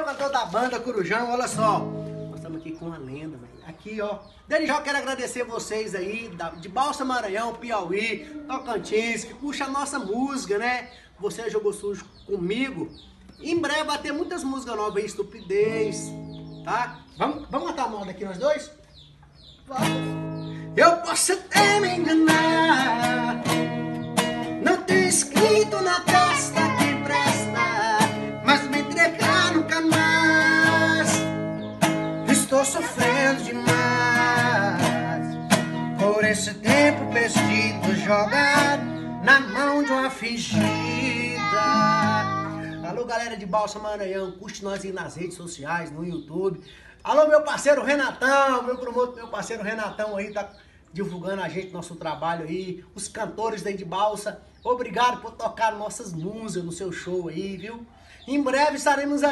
eu, cantor da banda Corujão, olha só. Nós estamos aqui com uma lenda, velho. Aqui, ó. Desde já eu quero agradecer vocês aí, de Balsa, Maranhão, Piauí, Tocantins, que puxa a nossa música, né? Você jogou sujo comigo. Em breve vai ter muitas músicas novas aí, Estupidez, tá? Vamos matar a moda aqui nós dois? Eu posso até me enganar, não ter escrito na testa que presta, mas me entregar nunca mais. Estou sofrendo demais por esse tempo perdido, jogado na mão de uma fingida. Alô, galera de Balsa, Maranhão, curte nós aí nas redes sociais, no YouTube. Alô, meu parceiro Renatão, meu parceiro Renatão aí, tá divulgando a gente, nosso trabalho aí. Os cantores daí de Balsa, obrigado por tocar nossas músicas no seu show aí, viu? Em breve estaremos